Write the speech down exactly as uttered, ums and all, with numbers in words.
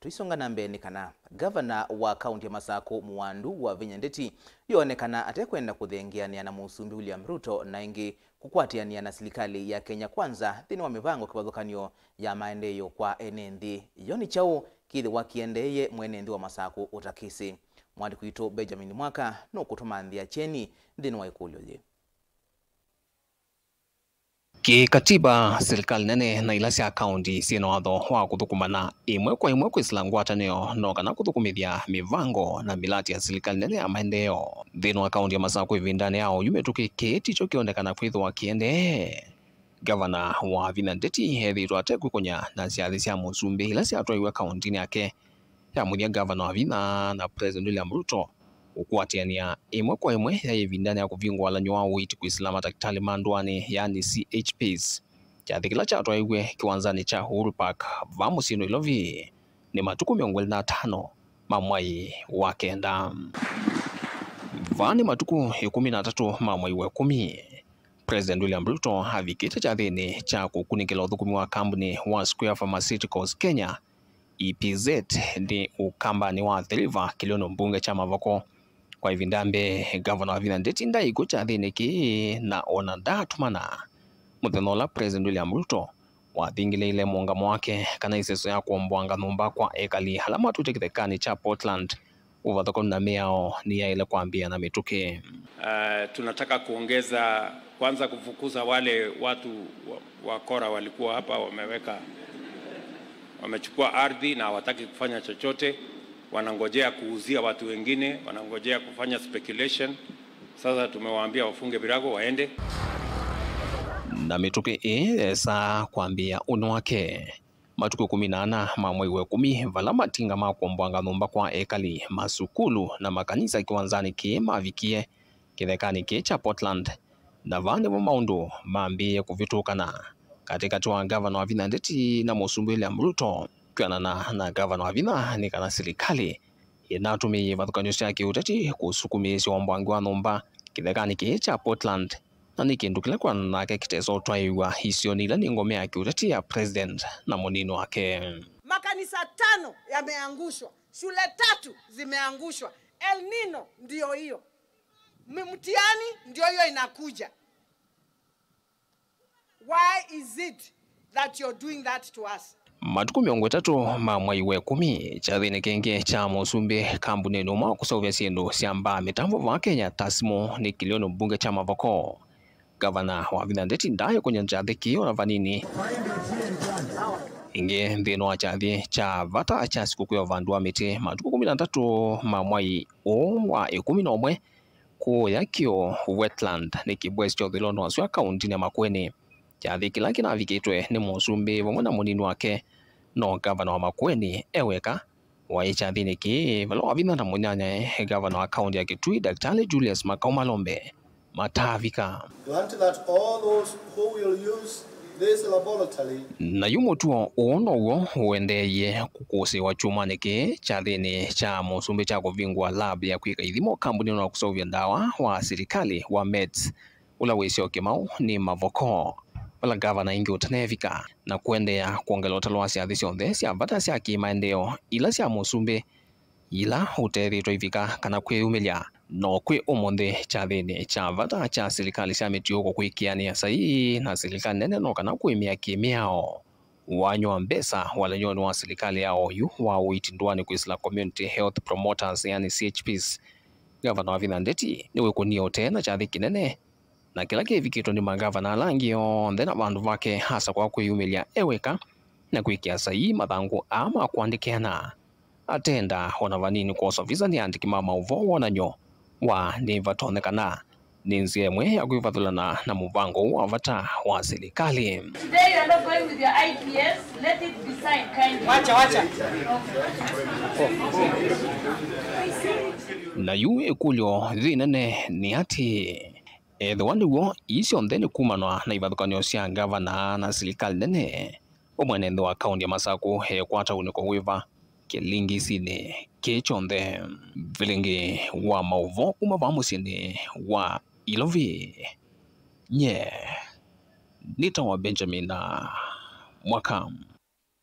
Tuisonga na mbele kana Ngavana wa kaundi ya Masaku muwandu Wavinya Ndeti eoneka atekwenda kuthengeania na musumbi William Ruto na ingi kukwatiania na Silikali ya Kenya Kwanza nthini wa mivango kivathukanyo ya maendeeo kwa enenthi iyo nikyau kithiwa kiendeeye mwenenthi wa Masaku utakisi. Mwandiki witũ Benjamin Mwaka no kutumanthia cheni nthini wa ikulu Yiilye. Kikatiba Silikali nene na ila cia kaundi ciina watho wa kuthukumana imwe kwa imwe kwisila ngwatanio no kana kuthukumithia mivango na milati ya Silikali nene ya maendeeo nthini wa kaundi ya Masaku ivindani yao yumetuki kiticho kionekana kwithwa kiendeeye. Ngavana Wavinya Ndeti ethitwo atekwikonya na ciathi cia musumbi ila ciatwaiwe kauntini yake ya muthia Ngavana Wavinya na President William Ruto kukwatiania imwe kwa imwe ya ivindani ya kuvingwa la nywa witi kwisila madaktari mandwani yani C H Ps kiathi kila chatwaiwe kiwanzani cha Uhuru Park vamusino ilovi ni matuku miongo iri na tano ma mwai wa kenda. Vani matuku ikumi na tatu ma mwai wa kumi President William Ruto avikite chathini cha kukunikila uthukumi wa kambuni wa Square Pharmaceuticals Kenya E P Z ndi ukambani wa thiliva kiliono mbunge cha mavoko kwa ivindambe. Ngavana Wavinya Ndeti ndaiko chathini ki na ona ndatumana muthenola President William Ruto wathingile ile muungamo wake kana iseso ya kuombwanga numba kwa ekali halama tutekithekani cha Portland uvathoko na miao ni ya ile kuambia na mituke. Uh, tunataka kuongeza kwanza kufukuza wale watu wakora walikuwa hapa wameweka wamechukua ardhi na hawataki kufanya chochote, wanangojea kuuzia watu wengine, wanangojea kufanya speculation. Sasa tumewaambia wafunge virago waende. Na mituke e saa kuambia uno wake matuku kumi na nane ma mwai wa kumi vala matinga ma kuombwanga numba kwa ekali masukulu na makanisa kiwanzani ki mavikie kithekani ki cha Portland na vane wa maundu maambie kuvitukana katikati wa Ngavana Wavinya Ndeti na musumbi William Ruto kwanana na Ngavana Wavinya ni kana Silikali inatumia vathukanyo cia kiuteti kusukumisia ombwangi wa numba kithekani ki cha Portland na ni kindu kile kwanana nake kiteso twaiwa hisio nila ni ngome ya kiuteti ya president na monino wake. Makanisa tano yameangushwa, shule tatu zimeangushwa. El Nino ndio hiyo, mtihani ndio hiyo inakuja. Why is it that you're doing that to us? Matuku miongo itatu ma mwai wa kumi chathini kingi cha musumbi kambuni numa kusovya sindu siamba mitambo va Kenya tasimo ni kiliono mbunge cha mavoko. Ngavana Wavinya Ndeti ndaye kwenye njathi kio na vanini ingi nthini wa chathi cha vata cha sikukuu ya vandu wa miti matuku kumi na tatu ma mwai wa ikumi na umwe kuya kio wetland ni kibwezi cho thilono waswa kauntini ya Makueni. Chathi kila kinavikitwe ni musumbi vamwe na munini wake no Ngavana wa Makueni eweka wa ichathini ki vala Wavinya na munyanya Ngavana wa kaundi ya Kitui Daktari Julius Makau Malombe matavika. Grant that all those who will use this laboratory na yumutuo uono uo uendeeye kukusiwa chumani ki chathini cha musumbi cha kuvingwa lab ya kwika ithimo kambuni na kusovya ndawa wa Silikali wa Meds ula wisio kimau ni mavoko wala Ngavana ingi utanevika na kuendea kuongela utalwa ciathi cionthe cia vata cia kimaendeeo ila cia musumbi ila utethitwo ivika kana kwiyumilia no kwi umunthi chathini cha vata cha Silikali cia mitiuko kwikiania sai na Silikali nene no kana kwimia kimiao wanywa mbesa wala nyoni wa Silikali yao yu wa witi ndwani kwisila community health promoters yani C H Ps. Ngavana Wavinya Ndeti niwe kunia tena chathi kinene na kila kivikitwo ni magavana alangio nthena vandu vake hasa kwa kwiyumilia eweka na kwikia sai mathangu ama kuandikiana atenda ona vanini kwa ofisa ni andiki mama uvo wonanyo wa ni vatonekana ni nzia mwe ya kuivathulana na muvango wa vata wa Silikali. Today you are not going with your I P S, let it be signed kindly. Wacha wacha. Na yu ikulyo thinene ni ati etho waniguo icio ntheni kumanwa na ivathukanyo cia Ngavana na Silikali nene umwenenthi wa kaundi ya Masaku hekwata uniko wiva kilingi sini kichonthe vilingi wa mauvo kuma vamusini wa ilovi nye nita wa Benjamin Mwaka.